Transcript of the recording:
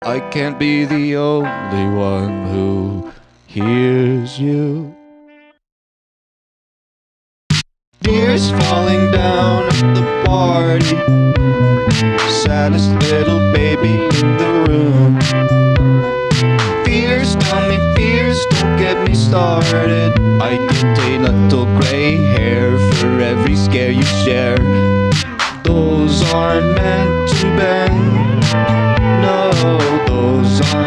I can't be the only one who hears you. Tears falling down at the party, saddest little baby in the room. Fears, tell me fears, don't get me started. I get a little gray hair for every scare you share. Those aren't meant to bend, no, those aren't